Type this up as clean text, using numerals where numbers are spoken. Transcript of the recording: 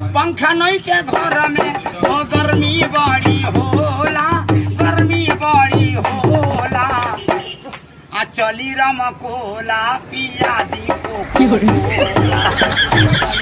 पंखा नहीं के घर में गर्मी बड़ी होला, गर्मी बड़ी होला। आ चली रमकोला पिया दी को